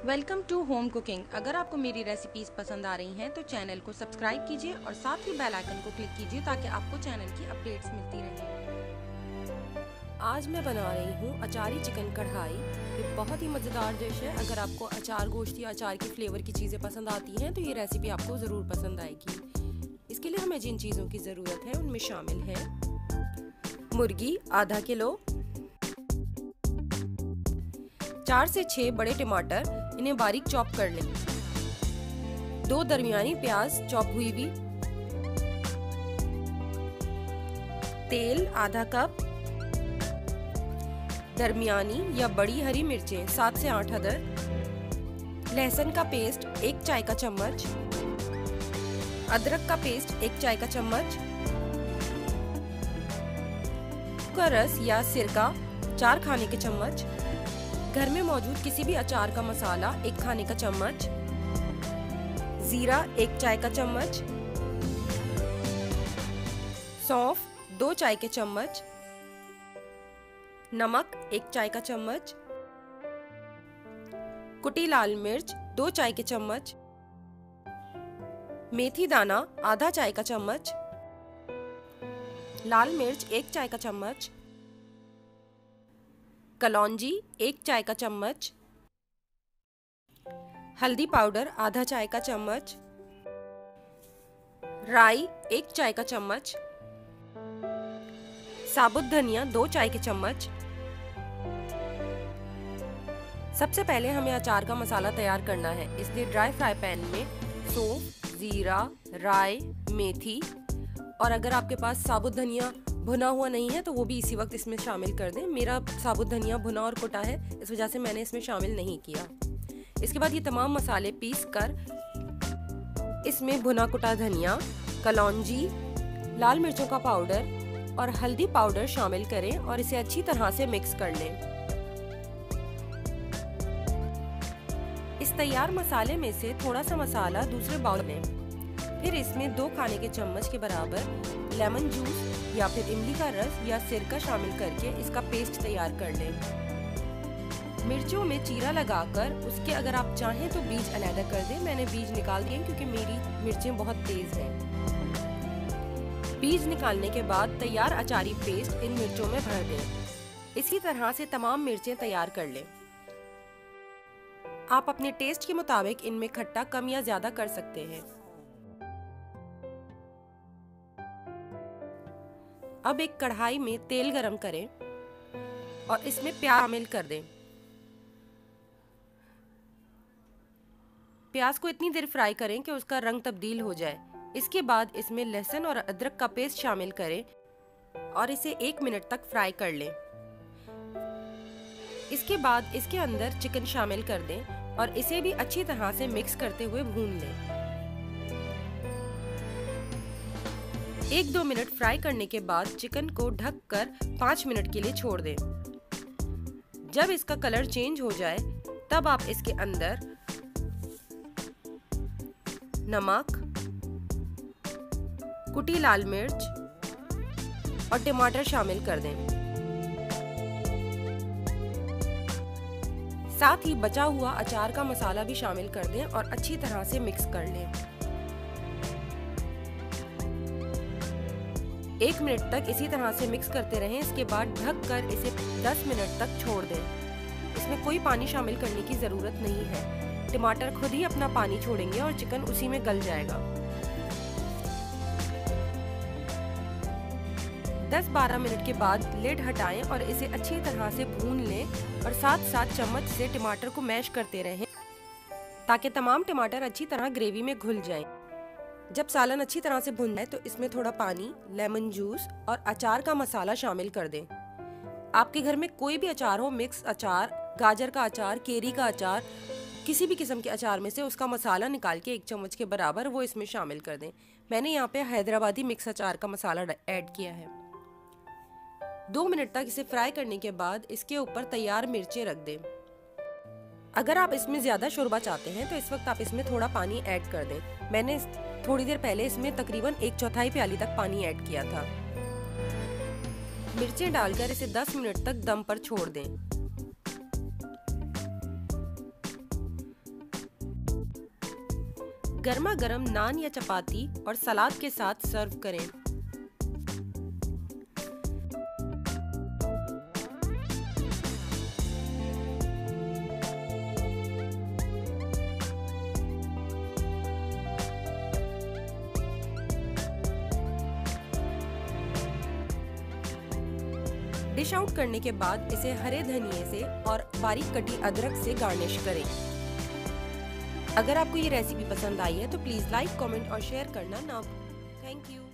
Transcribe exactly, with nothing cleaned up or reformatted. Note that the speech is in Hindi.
Welcome to home cooking. अगर आपको मेरी रेसिपीज पसंद आ रही हैं तो चैनल को सब्सक्राइब कीजिए और साथ ही बेल आइकन को क्लिक कीजिए ताकि आपको चैनल की अपडेट्स मिलती रहें। आज मैं बना रही हूँ अचारी चिकन कढ़ाई। ये बहुत ही मज़ेदार डिश है। अगर आपको अचार गोश्त या अचार की फ्लेवर की चीज़ें पसंद आती हैं तो ये रेसिपी आपको ज़रूर पसंद आएगी। इसके लिए हमें जिन चीज़ों की ज़रूरत है उनमें शामिल है मुर्गी आधा किलो, चार से छह बड़े टमाटर, इन्हें बारीक चॉप कर लें, दो दरमियानी प्याज चॉप हुई हुई, तेल आधा कप, दरमियानी या बड़ी हरी मिर्चें सात से आठ अदर, लहसुन का पेस्ट एक चाय का चम्मच, अदरक का पेस्ट एक चाय का चम्मच, का रस या सिरका चार खाने के चम्मच, घर में मौजूद किसी भी अचार का मसाला एक खाने का चम्मच, जीरा एक चाय का चम्मच, सौंफ दो चाय के चम्मच, नमक एक चाय का चम्मच, कुटी लाल मिर्च दो चाय के चम्मच, मेथी दाना आधा चाय का चम्मच, लाल मिर्च एक चाय का चम्मच, कलौंजी एक चाय का चम्मच, हल्दी पाउडर आधा चाय का चम्मच, राई एक चाय का चम्मच, साबुत धनिया दो चाय के चम्मच। सबसे पहले हमें अचार का मसाला तैयार करना है, इसलिए ड्राई फ्राई पैन में सौंफ, जीरा, राई, मेथी और अगर आपके पास साबुत धनिया भुना हुआ नहीं है तो वो भी इसी वक्त इसमें शामिल कर दें। मेरा साबुत धनिया भुना और कुटा है, इस वजह से मैंने इसमें शामिल नहीं किया। इसके बाद ये तमाम मसाले पीस कर इसमें भुना कुटा धनिया, कलौंजी, लाल मिर्चों का पाउडर और हल्दी पाउडर शामिल करें और इसे अच्छी तरह से मिक्स कर लें। इस तैयार मसाले में से थोड़ा सा मसाला दूसरे बाउल में, फिर इसमें दो खाने के चम्मच के बराबर लेमन जूस या फिर इमली का रस या सिरका शामिल करके इसका पेस्ट तैयार कर लें। मिर्चों में चीरा लगाकर उसके अगर आप चाहें तो बीज अलग कर दें। मैंने बीज निकाल दिए क्योंकि मेरी मिर्चें बहुत तेज हैं। बीज निकालने के बाद तैयार अचारी पेस्ट इन मिर्चों में भर दें। इसी तरह से तमाम मिर्चें तैयार कर लें। आप अपने टेस्ट के मुताबिक इनमें खट्टा कम या ज्यादा कर सकते हैं। अब एक कढ़ाई में तेल गरम करें और इसमें प्याज शामिल कर दें। प्याज को इतनी देर फ्राई करें कि उसका रंग तब्दील हो जाए। इसके बाद इसमें लहसुन और अदरक का पेस्ट शामिल करें और इसे एक मिनट तक फ्राई कर लें। इसके बाद इसके अंदर चिकन शामिल कर दें और इसे भी अच्छी तरह से मिक्स करते हुए भून लें। एक दो मिनट फ्राई करने के बाद चिकन को ढककर पाँच मिनट के लिए छोड़ दें। जब इसका कलर चेंज हो जाए तब आप इसके अंदर नमक, कुटी लाल मिर्च और टमाटर शामिल कर दें। साथ ही बचा हुआ अचार का मसाला भी शामिल कर दें और अच्छी तरह से मिक्स कर लें। एक मिनट तक इसी तरह से मिक्स करते रहें। इसके बाद ढककर इसे दस मिनट तक छोड़ दें। इसमें कोई पानी शामिल करने की ज़रूरत नहीं है। टमाटर खुद ही अपना पानी छोड़ेंगे और चिकन उसी में गल जाएगा। दस बारह मिनट के बाद लिड हटाएं और इसे अच्छी तरह से भून लें और साथ साथ चम्मच से टमाटर को मैश करते रहें ताकि तमाम टमाटर अच्छी तरह ग्रेवी में घुल जाएं। जब सालन अच्छी तरह से भुन जाए तो इसमें थोड़ा पानी, लेमन जूस और अचार का मसाला शामिल कर दें। आपके घर में कोई भी अचार हो, मिक्स अचार, गाजर का अचार, केरी का अचार, किसी भी किस्म के अचार में से उसका मसाला निकाल के एक चम्मच के बराबर वो इसमें शामिल कर दें। मैंने यहाँ पे हैदराबादी मिक्स अचार का मसाला ऐड किया है। दो मिनट तक इसे फ्राई करने के बाद इसके ऊपर तैयार मिर्चें रख दें। अगर आप इसमें ज्यादा शोरबा चाहते हैं तो इस वक्त आप इसमें थोड़ा पानी ऐड कर दें। मैंने थोड़ी देर पहले इसमें तकरीबन एक चौथाई प्याली तक पानी ऐड किया था। मिर्चें डालकर इसे दस मिनट तक दम पर छोड़ दें। गर्मा गर्म नान या चपाती और सलाद के साथ सर्व करें। डिश आउट करने के बाद इसे हरे धनिए से और बारीक कटी अदरक से गार्निश करें। अगर आपको ये रेसिपी पसंद आई है तो प्लीज़ लाइक, कमेंट और शेयर करना ना भूलें। Thank you.